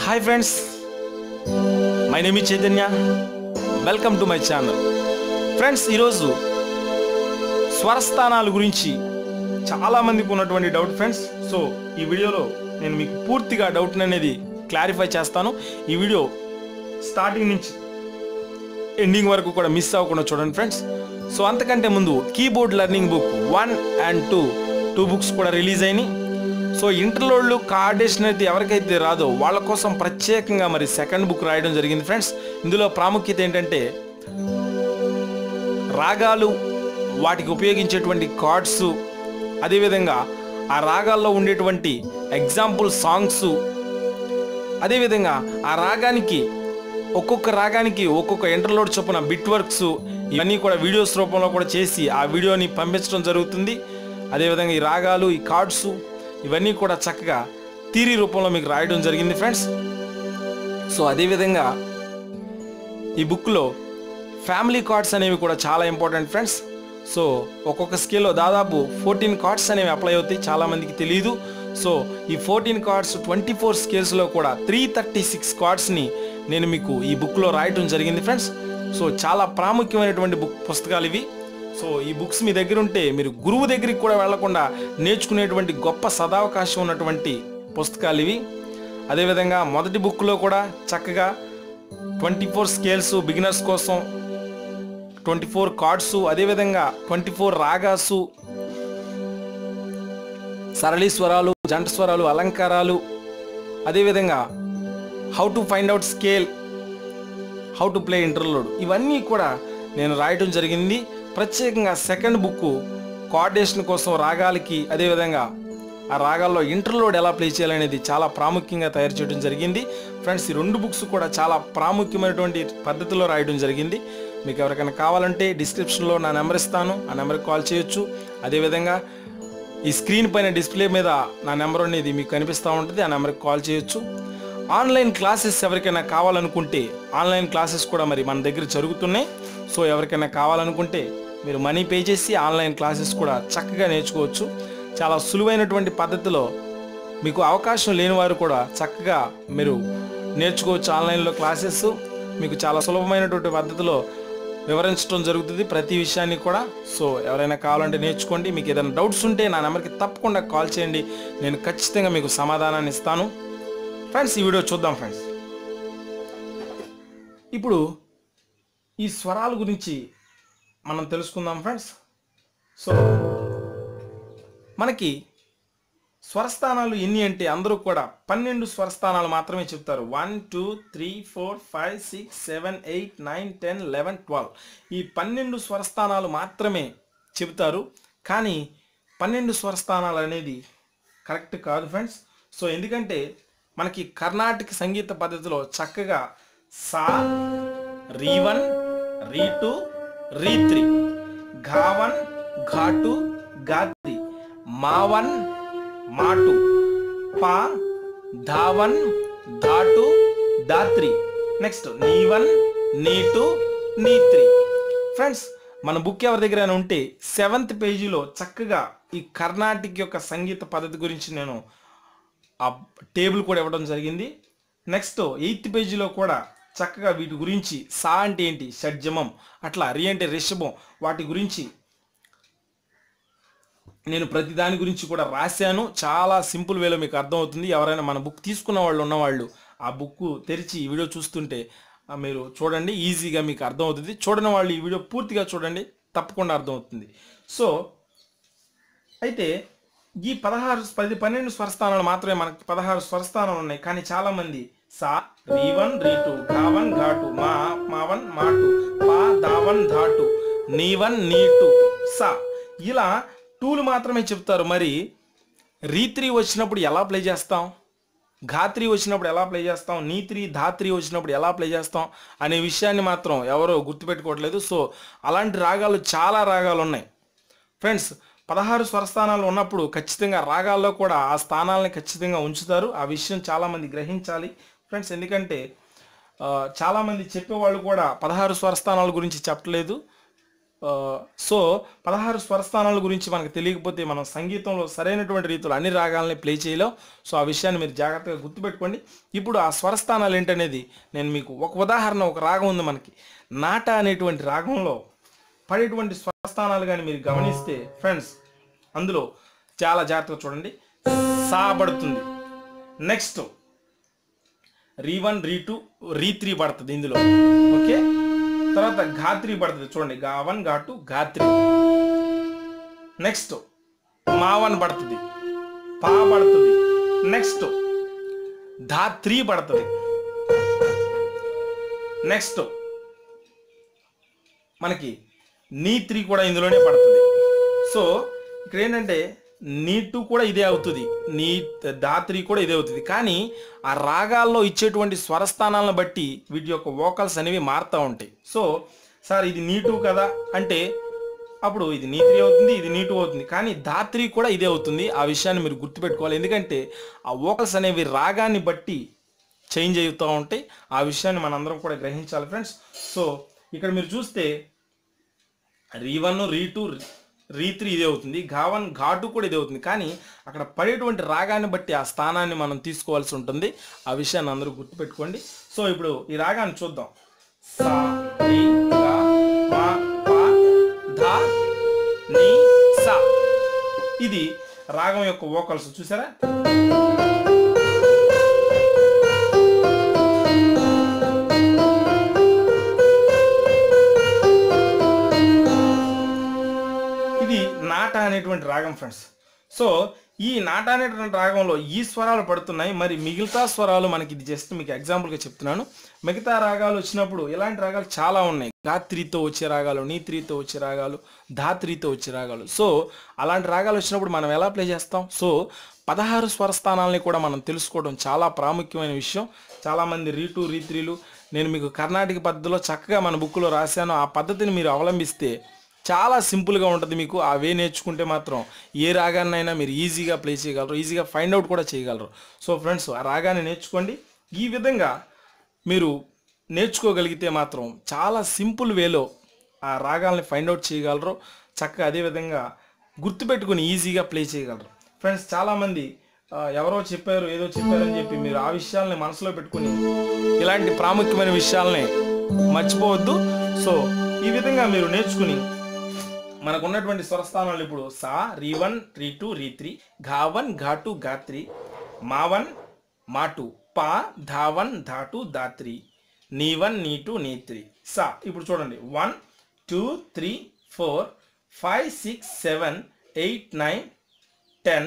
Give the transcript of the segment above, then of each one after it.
Hi friends, my name is Chaitanya. Welcome to my channel. Friends, ఈరోజు స్వరస్థానాల గురించి చాలామందికి ఉన్నటువంటి డౌట్ ఫ్రెండ్స్. సో ఈ వీడియోలో నేను మీకు పూర్తిగా డౌట్ అనేది క్లారిఫై చేస్తాను. ఈ వీడియో స్టార్టింగ్ నుంచి ఎండింగ్ వరకు కూడా మిస్ అవ్వకుండా చూడండి ఫ్రెండ్స్. సో అంతకంటే ముందు keyboard learning book 1 and 2 books కూడా రిలీజ్ అయినాయి. సో ఇంటర్లోడ్లు కోఆర్డినేషన్ అయితే ఎవరికైతే రాదో వాళ్ళ కోసం ప్రత్యేకంగా మరి సెకండ్ బుక్ రాయడం జరిగింది ఫ్రెండ్స్. ఇందులో ప్రాముఖ్యత ఏంటంటే రాగాలు, వాటికి ఉపయోగించేటువంటి కార్డ్స్, అదేవిధంగా ఆ రాగాల్లో ఉండేటువంటి ఎగ్జాంపుల్ సాంగ్స్, అదేవిధంగా ఆ రాగానికి ఒక్కొక్క రాగానికి ఒక్కొక్క ఇంటర్లోడ్ చొప్పున బిట్ వర్క్స్, ఇవన్నీ కూడా వీడియోస్ రూపంలో కూడా చేసి ఆ వీడియోని పంపించడం జరుగుతుంది. అదేవిధంగా ఈ రాగాలు, ఈ కార్డ్స్ ఇవన్నీ కూడా చక్కగా థియరీ రూపంలో మీకు రాయడం జరిగింది ఫ్రెండ్స్. సో అదేవిధంగా ఈ బుక్లో ఫ్యామిలీ కార్డ్స్ అనేవి కూడా చాలా ఇంపార్టెంట్ ఫ్రెండ్స్. సో ఒక్కొక్క స్కేల్లో దాదాపు 14 కార్డ్స్ అనేవి అప్లై అవుతాయి, చాలామందికి తెలియదు. సో ఈ 14 కార్డ్స్ 24 స్కేల్స్లో కూడా 336 కార్డ్స్ని నేను మీకు ఈ బుక్లో రాయటం జరిగింది ఫ్రెండ్స్. సో చాలా ప్రాముఖ్యమైనటువంటి పుస్తకాలు ఇవి. సో ఈ బుక్స్ మీ దగ్గర ఉంటే మీరు గురువు దగ్గరికి కూడా వెళ్లకుండా నేర్చుకునేటువంటి గొప్ప సదావకాశం ఉన్నటువంటి పుస్తకాలు ఇవి. అదేవిధంగా మొదటి బుక్లో కూడా చక్కగా 24 స్కేల్స్ బిగినర్స్ కోసం, 24 కార్డ్స్, అదేవిధంగా 24 రాగాసు, సరళి స్వరాలు, జంట స్వరాలు, అలంకారాలు, అదేవిధంగా how to find out scale, how to play interlude, ఇవన్నీ కూడా నేను రాయటం జరిగింది. ప్రత్యేకంగా సెకండ్ బుక్ కోఆర్డినేషన్ కోసం రాగాలకి, అదేవిధంగా ఆ రాగాల్లో ఇంటర్లోడ్ ఎలా ప్లే చేయాలనేది చాలా ప్రాముఖ్యంగా తయారు చేయడం జరిగింది ఫ్రెండ్స్. ఈ 2 బుక్స్ కూడా చాలా ప్రాముఖ్యమైనటువంటి పద్ధతిలో రాయడం జరిగింది. మీకు ఎవరికైనా కావాలంటే డిస్క్రిప్షన్లో నా నెంబర్ ఇస్తాను, ఆ నెంబర్కి కాల్ చేయొచ్చు. అదేవిధంగా ఈ స్క్రీన్ పైన డిస్ప్లే మీద నా నెంబర్ అనేది మీకు కనిపిస్తూ ఉంటుంది, ఆ నెంబర్కి కాల్ చేయొచ్చు. ఆన్లైన్ క్లాసెస్ ఎవరికైనా కావాలనుకుంటే ఆన్లైన్ క్లాసెస్ కూడా మరి మన దగ్గర జరుగుతున్నాయి. సో ఎవరికైనా కావాలనుకుంటే మీరు మనీ పే చేసి ఆన్లైన్ క్లాసెస్ కూడా చక్కగా నేర్చుకోవచ్చు. చాలా సులువైనటువంటి పద్ధతిలో మీకు అవకాశం లేని వారు కూడా చక్కగా మీరు నేర్చుకోవచ్చు. ఆన్లైన్లో క్లాసెస్ మీకు చాలా సులభమైనటువంటి పద్ధతిలో వివరించడం జరుగుతుంది ప్రతి విషయాన్ని కూడా. సో ఎవరైనా కావాలంటే నేర్చుకోండి. మీకు ఏదైనా డౌట్స్ ఉంటే నా నెంబర్కి తప్పకుండా కాల్ చేయండి, నేను ఖచ్చితంగా మీకు సమాధానాన్ని ఇస్తాను ఫ్రెండ్స్. ఈ వీడియో చూద్దాం ఫ్రెండ్స్. ఇప్పుడు ఈ స్వరాల గురించి మనం తెలుసుకుందాం ఫ్రెండ్స్. సో మనకి స్వరస్థానాలు ఎన్ని అంటే అందరూ కూడా 12 స్వరస్థానాలు మాత్రమే చెప్తారు. 1 2 3 4 5 6 7 8 9 10 11 12 ఈ 12 స్వరస్థానాలు మాత్రమే చెబుతారు. కానీ 12 స్వరస్థానాలు అనేది కరెక్ట్ కాదు ఫ్రెండ్స్. సో ఎందుకంటే మనకి కర్ణాటక సంగీత పద్ధతిలో చక్కగా సా, రీ1, రీ2, రీ3, ఘా1, ఘా2, ఘా3, మా1, మా2, పా, ధా1, ధా2, ధా3, నెక్స్ట్ నీ1, నీ2, నీ3. ఫ్రెండ్స్, మన బుక్ ఎవరి దగ్గర ఉంటే 7th పేజీలో చక్కగా ఈ కర్ణాటక యొక్క సంగీత పద్ధతి గురించి నేను ఆ టేబుల్ కూడా ఇవ్వడం జరిగింది. నెక్స్ట్ 8th పేజీలో కూడా చక్కగా వీటి గురించి, సా అంటే ఏంటి, షడ్జమం, అట్లా రి అంటే రిషభం, వాటి గురించి నేను ప్రతి దాని గురించి కూడా రాశాను. చాలా సింపుల్ వేలో మీకు అర్థమవుతుంది. ఎవరైనా మన బుక్ తీసుకున్న వాళ్ళు ఉన్నవాళ్ళు ఆ బుక్ తెరిచి ఈ వీడియో చూస్తుంటే మీరు చూడండి, ఈజీగా మీకు అర్థమవుతుంది. చూడని వాళ్ళు ఈ వీడియో పూర్తిగా చూడండి, తప్పకుండా అర్థమవుతుంది. సో అయితే ఈ 12 స్వరస్థానాలు మాత్రమే మనకు 16 స్వరస్థానాలు ఉన్నాయి. కానీ చాలామంది సా, రీ1, రీ2, ఘా1, ఘా2, మా1, మా2, పా, ధా1, ధా2, నీ1, నీ2, సా, ఇలా 2లు మాత్రమే చెప్తారు. మరి రీ3 వచ్చినప్పుడు ఎలా ప్లే చేస్తాం, ఘా3 వచ్చినప్పుడు ఎలా ప్లే చేస్తాం, నీ3, ధా3 వచ్చినప్పుడు ఎలా ప్లే చేస్తాం అనే విషయాన్ని మాత్రం ఎవరో గుర్తుపెట్టుకోవట్లేదు. సో అలాంటి రాగాలు చాలా రాగాలు ఉన్నాయి ఫ్రెండ్స్. 16 స్వరస్థానాలు ఉన్నప్పుడు ఖచ్చితంగా రాగాల్లో కూడా ఆ స్థానాలని ఖచ్చితంగా ఉంచుతారు. ఆ విషయం చాలామంది గ్రహించాలి ఫ్రెండ్స్. ఎందుకంటే చాలామంది చెప్పేవాళ్ళు కూడా 16 స్వరస్థానాల గురించి చెప్పలేదు. సో 16 స్వరస్థానాల గురించి మనకు తెలియకపోతే మనం సంగీతంలో సరైనటువంటి రీతిలో అన్ని రాగాలని ప్లే చేయలేం. సో ఆ విషయాన్ని మీరు జాగ్రత్తగా గుర్తుపెట్టుకోండి. ఇప్పుడు ఆ స్వరస్థానాలు ఏంటనేది నేను మీకు ఒక ఉదాహరణ, ఒక రాగం ఉంది మనకి, నాట అనేటువంటి రాగంలో పడేటువంటి స్వరస్థానాలు కానీ మీరు గమనిస్తే ఫ్రెండ్స్, అందులో చాలా జాగ్రత్తగా చూడండి. సా పడుతుంది, నెక్స్ట్ రీ1 రీ2 రీ3 పడుతుంది ఇందులో, ఓకే. తర్వాత గా3 పడుతుంది, చూడండి గా1 గా2 గా3. నెక్స్ట్ మా1 పడుతుంది, పా పడుతుంది, నెక్స్ట్ ధా3 పడుతుంది, నెక్స్ట్ మనకి నీ3 కూడా ఇందులోనే పడుతుంది. సో ఇక్కడ ఏంటంటే నీ2 కూడా ఇదే అవుతుంది, నీ దా3 కూడా ఇదే అవుతుంది. కానీ ఆ రాగాల్లో ఇచ్చేటువంటి స్వరస్థానాలను బట్టి వీటి యొక్క వోకల్స్ అనేవి మారుతూ ఉంటాయి. సో సార్ ఇది నీ2 కదా అంటే అప్పుడు ఇది నీ3 అవుతుంది, ఇది నీ2 అవుతుంది. కానీ దా3 కూడా ఇదే అవుతుంది. ఆ విషయాన్ని మీరు గుర్తుపెట్టుకోవాలి. ఎందుకంటే ఆ వోకల్స్ అనేవి రాగాన్ని బట్టి చేంజ్ అవుతూ ఉంటాయి. ఆ విషయాన్ని మనందరం కూడా గ్రహించాలి ఫ్రెండ్స్. సో ఇక్కడ మీరు చూస్తే రీ1 రీ2 రీ3 ఇదే అవుతుంది, గా1 గా2 కూడా ఇదే అవుతుంది. కానీ అక్కడ పడేటువంటి రాగాన్ని బట్టి ఆ స్థానాన్ని మనం తీసుకోవాల్సి ఉంటుంది. ఆ విషయాన్ని అందరూ గుర్తుపెట్టుకోండి. సో ఇప్పుడు ఈ రాగాన్ని చూద్దాం. సా రీ గా మా పా ధా నీ సా. ఇది రాగం యొక్క వోకల్స్ చూసారా. నాట అనేటువంటి రాగం ఫ్రెండ్స్. సో ఈ నాట అనేటువంటి రాగంలో ఈ స్వరాలు పడుతున్నాయి. మరి మిగతా స్వరాలు మనకి, ఇది జస్ట్ మీకు ఎగ్జాంపుల్గా చెప్తున్నాను. మిగతా రాగాలు వచ్చినప్పుడు ఇలాంటి రాగాలు చాలా ఉన్నాయి. గా3తో వచ్చే రాగాలు, నీ3తో వచ్చే రాగాలు, ధా3తో వచ్చే రాగాలు. సో అలాంటి రాగాలు వచ్చినప్పుడు మనం ఎలా ప్లే చేస్తాం? సో 16 స్వరస్థానాలని కూడా మనం తెలుసుకోవడం చాలా ప్రాముఖ్యమైన విషయం. చాలామంది రీ2 రీ3లు నేను మీకు కర్ణాటక పద్ధతిలో చక్కగా మన బుక్లో రాశాను. ఆ పద్ధతిని మీరు అవలంబిస్తే చాలా సింపుల్గా ఉంటుంది మీకు. ఆ వే నేర్చుకుంటే మాత్రం ఏ రాగాన్నైనా మీరు ఈజీగా ప్లే చేయగలరు, ఈజీగా ఫైండ్ అవుట్ కూడా చేయగలరు. సో ఫ్రెండ్స్, ఆ రాగాన్ని నేర్చుకోండి. ఈ విధంగా మీరు నేర్చుకోగలిగితే మాత్రం చాలా సింపుల్ వేలో ఆ రాగాల్ని ఫైండ్ అవుట్ చేయగలరు. చక్కగా అదేవిధంగా గుర్తుపెట్టుకుని ఈజీగా ప్లే చేయగలరు. ఫ్రెండ్స్, చాలామంది ఎవరో చెప్పారు, ఏదో చెప్పారని చెప్పి మీరు ఆ విషయాల్ని మనసులో పెట్టుకుని ఇలాంటి ప్రాముఖ్యమైన విషయాల్ని మర్చిపోవద్దు. సో ఈ విధంగా మీరు నేర్చుకుని మనకు ఉన్నటువంటి స్వరస్థానాలు ఇప్పుడు సా రీ1 రీ2 రీ3, గా1 గా2 గా3, మా1 మా2, పా ధా1 ధా2 ధా3, నీ1 నీ2 నీ3, సా. ఇప్పుడు చూడండి 1 2 3 4 5 6 7 8 9 10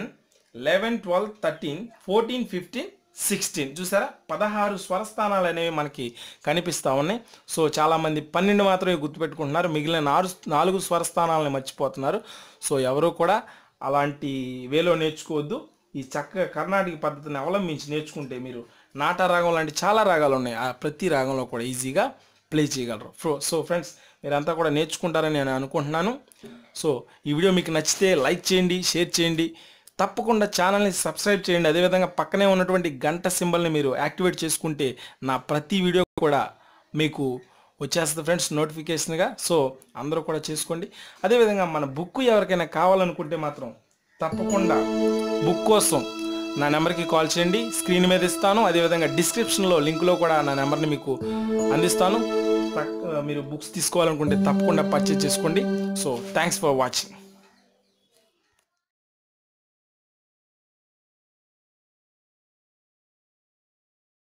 11 12 13 14 15 16. చూసారా, 16 స్వరస్థానాలు అనేవి మనకి కనిపిస్తూ ఉన్నాయి. సో చాలామంది 12 మాత్రమే గుర్తుపెట్టుకుంటున్నారు, మిగిలిన 4 స్వరస్థానాలని మర్చిపోతున్నారు. సో ఎవరు కూడా అలాంటి వేలో నేర్చుకోవద్దు. ఈ చక్కగా కర్ణాటక పద్ధతిని అవలంబించి నేర్చుకుంటే మీరు నాట రాగం లాంటి చాలా రాగాలు ఉన్నాయి, ఆ ప్రతి రాగంలో కూడా ఈజీగా ప్లే చేయగలరు. సో ఫ్రెండ్స్, మీరంతా కూడా నేర్చుకుంటారని నేను అనుకుంటున్నాను. సో ఈ వీడియో మీకు నచ్చితే లైక్ చేయండి, షేర్ చేయండి, తప్పకుండా ఛానల్ని సబ్స్క్రైబ్ చేయండి. అదేవిధంగా పక్కనే ఉన్నటువంటి గంట సింబల్ని మీరు యాక్టివేట్ చేసుకుంటే నా ప్రతి వీడియో కూడా మీకు వచ్చేస్తుంది ఫ్రెండ్స్ నోటిఫికేషన్గా. సో అందరూ కూడా చేసుకోండి. అదేవిధంగా మన బుక్ ఎవరికైనా కావాలనుకుంటే మాత్రం తప్పకుండా బుక్ కోసం నా నెంబర్కి కాల్ చేయండి, స్క్రీన్ మీద ఇస్తాను. అదేవిధంగా డిస్క్రిప్షన్లో లింక్లో కూడా నా నెంబర్ని మీకు అందిస్తాను. మీరు బుక్స్ తీసుకోవాలనుకుంటే తప్పకుండా పర్చేజ్ చేసుకోండి. So thanks for watching.